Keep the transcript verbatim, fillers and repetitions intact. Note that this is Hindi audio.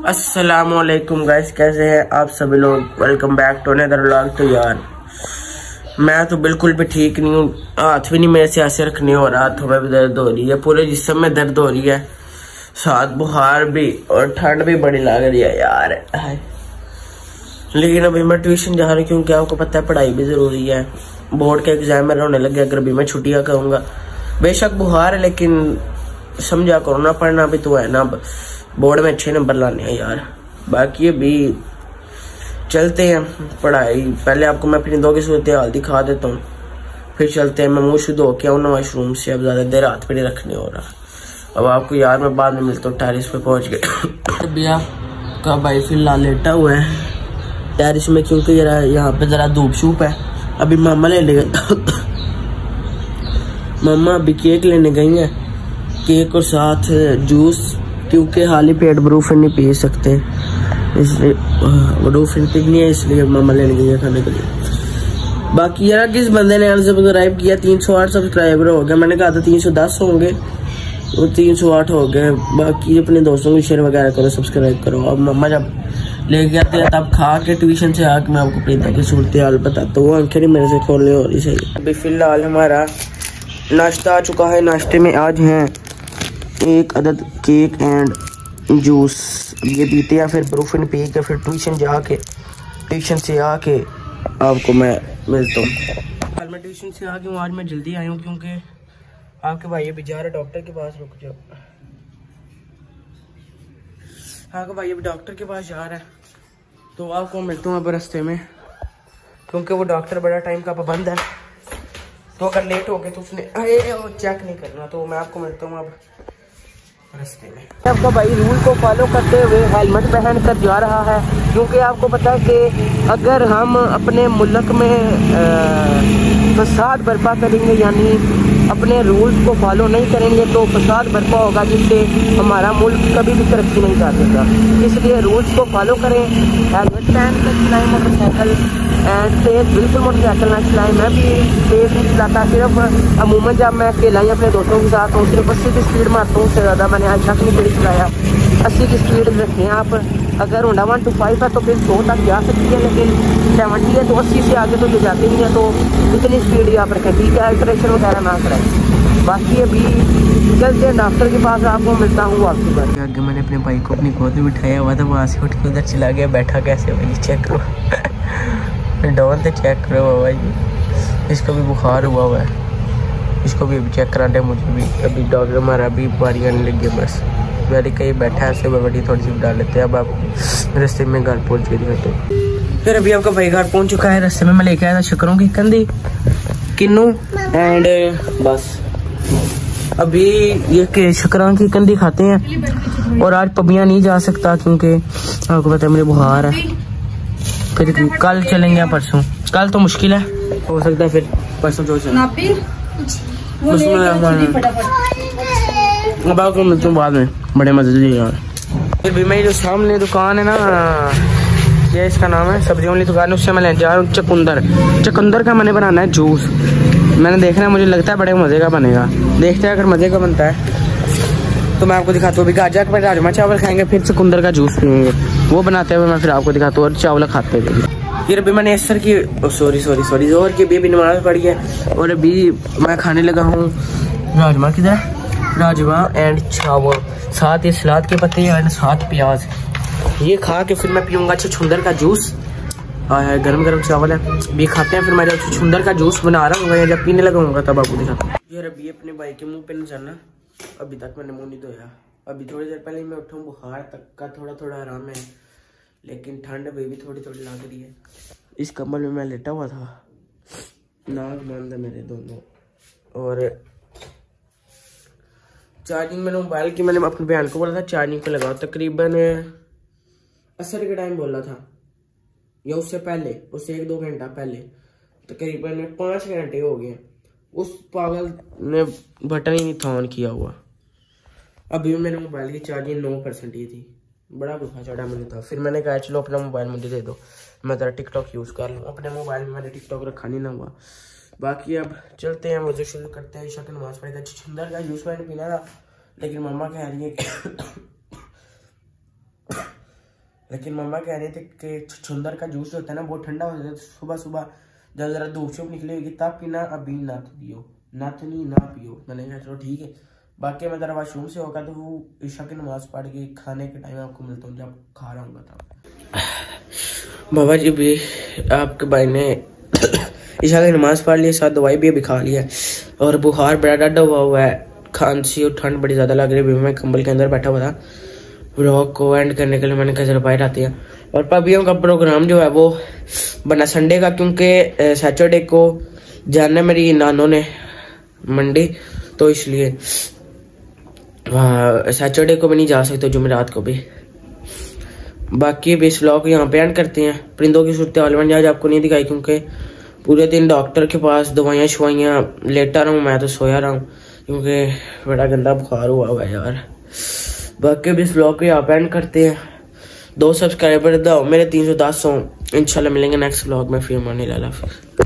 अस्सलामुअलैकुम गाइस, कैसे हैं आप सभी लोग। Welcome back to another vlog. तो यार मैं तो बिल्कुल भी ठीक नहीं हूँ, हाथ भी नहीं मेरे से ऐसे रखने हो रहा, हाथों में भी दर्द हो रही है, पूरे जिस्म में दर्द हो रही है, साथ बुखार भी और ठंड भी बड़ी लग रही है यार। लेकिन अभी मैं ट्यूशन जा रहा हूँ क्योंकि आपको पता है पढ़ाई भी जरूरी है। बोर्ड के एग्जाम मेरे होने लगे, अगर अभी मैं छुट्टियाँ करूँगा। बेशक बुखार है लेकिन समझा करो ना, पढ़ना भी तो है ना, बोर्ड में अच्छे नंबर लाने हैं यार। बाकी अभी चलते हैं पढ़ाई। पहले आपको मैं अपनी दो की सूरत हाल दिखा देता हूँ, फिर चलते हैं। मैं मुँह शुद्ध होके आऊँ ना वाशरूम से, अब ज़्यादा देर हाथ पे नहीं रखने हो रहा। अब आपको यार मैं बाद में मिलता हूँ, टेरिस पे पहुँच गए। भैया का भाई फिलहाल लेटा हुआ है टेरिस में, क्योंकि जरा यहाँ पे ज़रा धूप शूप है। अभी मामा लेने गए मामा अभी केक लेने गई हैं, केक और साथ जूस, क्योंकि हाली पेट ब्रूफिन नहीं पी सकते, इसलिए ब्रूफिन पीनी है, इसलिए मामा लेने गई है खाने के लिए। बाकी यार किस बंदे ने सब्सक्राइब किया, तीन सौ आठ सब्सक्राइबर हो गए। मैंने कहा था तीन सौ दस होंगे, वो तीन सौ आठ हो गए। बाकी अपने दोस्तों को शेयर वगैरह करो, सब्सक्राइब करो। अब मामा जब लेके आते हैं तब खा के ट्यूशन से आके मैं आपको प्रीता की सूरत हाल बताता हूँ। आंखें नहीं मेरे से खोलने हो रही सही। अभी फिलहाल हमारा नाश्ता आ चुका है। नाश्ते में आज हैं एक अदद केक एंड जूस, ये पीते हैं, फिर ब्रूफिन पी के फिर ट्यूशन जाके ट्यूशन से आके आपको मैं मिलता हूँ। कल मैं ट्यूशन से आके हूँ, आज मैं जल्दी आया हूँ क्योंकि आपके भाई अभी जा रहे डॉक्टर के पास। रुक जाओ, आपका भाई अभी डॉक्टर के पास जा रहा है, तो आपको मिलता हूँ अब रास्ते में, क्योंकि वो डॉक्टर बड़ा टाइम का पाबंद है, तो अगर लेट हो गए तो उसने चेक नहीं करना। तो मैं आपको मिलता हूँ अब रास्ते में। आपका भाई रूल को फॉलो करते हुए हेलमेट पहन कर जा रहा है, क्योंकि आपको पता है कि अगर हम अपने मुल्क में फसाद बर्पा करेंगे, यानी अपने रूल्स को फॉलो नहीं करेंगे, तो फसाद बर्पा होगा, जिससे हमारा मुल्क कभी भी तरक्की नहीं कर सकता। इसलिए रूल्स को फॉलो करें, हेलमेट पहन कर चलाएं मोटरसाइकिल, एंड तेज बिल्कुल मोटरसाइकिल ना चलाएं। मैं भी तेज नहीं चलाता, सिर्फ अमूमन जब मैं अकेला ही अपने दोस्तों के साथ हूँ सिर्फ अस्सी की स्पीड मारता हूँ, उससे ज़्यादा मैंने आज तक नहीं कभी चलाया। अस्सी की स्पीड रखें आप। अगर होंडा वन टू फाइव है तो फिर सौ तक जा सकती है, लेकिन सेवेंटी है तो अस्सी से आगे तो ले जाते ही है, तो इतनी स्पीड ही आप रखें, ठीक है। अल्ट्रेशन वगैरह ना करें। बाकी अभी चलते हैं डॉक्टर के पास, आपको मिलता हूँ आपकी बात। आगे मैंने अपने भाई को अपनी गोद में बिठाया हुआ था, वहाँ से उठ के उधर चला गया, बैठा कैसे भाई चेक करो डॉल तो चेक करो बाबा जी, इसको भी बुखार हुआ हुआ है, इसको भी चेक कराना है मुझे भी। अभी डॉक्टर हमारा अभी बारी आने लगी है, बस मेरी कहीं बैठा है, ऐसे बड़ी थोड़ी सी डाल लेते हैं। अब आप रास्ते में घर पहुँच गए तो फिर अभी आपका भाई घर पहुँच चुका है। रास्ते में मैं लेके आया था शकरों की कंदी, किन्नू एंड बस अभी ये शकरों की कंदी खाते हैं। और आज पबिया नहीं जा सकता क्योंकि आपको पता है मेरे बुखार है, फिर कल चलेंगे या परसों। कल तो मुश्किल है, हो सकता है फिर परसों जो चलें। अब आपको मिलता हूँ बाद में बड़े मजे से यार। फिर भी मेरी जो सामने दुकान है ना, ये इसका नाम है सब्जियों वाली दुकान है, उससे मैं ले जा रहा हूँ चकुंदर। चकुंदर का मैंने बनाना है जूस, मैंने देखना है, मुझे लगता है बड़े मजे का बनेगा। देखते हैं अगर मजे का बनता है तो मैं आपको दिखाता हूँ। अभी गाजर पर राजमा चावल खाएंगे, फिर चकुंदर का जूस पियेंगे, वो बनाते हुए मैं फिर आपको दिखाता हूँ, और चावल खाते हुए। फिर अभी मैंने असर की सॉरी सॉरी सॉरी जोर की अभी नमाज पढ़ी है, और अभी मैं खाने लगा हूँ राजमा, किधर राजमा एंड चावल, साथ ये सलाद के पत्ते एंड साथ प्याज। ये खा के फिर मैं पीऊँगा छुछुंदर का जूस। हाँ गरम गरम चावल है, भी खाते हैं। फिर मैं जब छुछुंदर का जूस बना रहा हूँ या जब पीने लगा हूँ तब आपको दिखाता हूँ। यार अभी अपने भाई के मुँह पे नहीं चलना, अभी तक मैंने मुँह नहीं धोया। अभी थोड़ी देर पहले मैं उठा हूँ, बुखार तक का थोड़ा थोड़ा आराम है, लेकिन ठंड अभी भी थोड़ी थोड़ी लग रही है। इस कम्बल में मैं लेटा हुआ था, नाक बंद है मेरे दोनों, और चार्जिंग मैंने मोबाइल की मैंने अपने बहन को बोला था चार्जिंग पे लगाओ, तकरीबन असर के टाइम बोला था या उससे पहले, उससे एक दो घंटा पहले, तकरीबन पाँच घंटे हो गए। उस पागल ने बटन ही नहीं था ऑन किया हुआ। अभी मेरे मोबाइल की चार्जिंग नौ परसेंट ही थी, बड़ा गुस्सा चढ़ा मैंने था। फिर मैंने कहा चलो अपना मोबाइल मुझे दे दो, मैं ज़रा टिकटॉक यूज़ कर लूँ। अपने मोबाइल में मैंने टिकटॉक रखा नहीं ना हुआ। बाकी अब चलते हैं, मुझे शुरू करते हैं। शक्ल नमाज पढ़ी था, छुछुंदर का जूस मैंने पीना था, लेकिन मम्मा कह रही है लेकिन मम्मा कह रहे थे कि छुछुंदर का जूस होता है ना बहुत ठंडा हो जाता है, तो सुबह सुबह जब जरा धूप शूप निकली होगी तब पीना, अभी ना तो दियो ना तो नहीं ना पियो। मैंने कहा चलो ठीक है। बाकी मैं जरा वाशरूम से होगा तो वो ईशा की नमाज पढ़ के खाने के टाइम आपको मिलता हूँ जब खा रहा हूँ तब। बाबा जी भी आपके भाई ने ईशा की नमाज पढ़ ली, साथ दवाई भी अभी खा लिया और बुखार बड़ा डा हुआ हुआ है, खांसी और ठंड बड़ी ज़्यादा लग रही है। मैं कंबल के अंदर बैठा हुआ था। व्लॉग को एंड करने के लिए मैंने कहा जरा बाहर आते हैं। और पबियों का प्रोग्राम जो है वो बना संडे का, क्योंकि सैटरडे को जाना मेरी नानों ने मंडी, तो इसलिए सैटरडे को भी नहीं जा सकते, जुमेरात को भी। बाकी भी इस व्लॉग को यहाँ पे एंड करते हैं। परिंदों की सूरत हाल मैंने आज आपको नहीं दिखाई क्योंकि पूरे दिन डॉक्टर के पास दवाइयाँ शवाइयाँ लेटा रहा हूँ, मैं तो सोया रहा हूँ क्योंकि बड़ा गंदा बुखार हुआ हुआ है यार। बाकी भी इस व्लॉग को यहाँ पे एंड करते हैं। दो सब्सक्राइबर दो मेरे तीन सौ दस हो। इंशाल्लाह मिलेंगे नेक्स्ट व्लॉग में। फिर मानी लाला।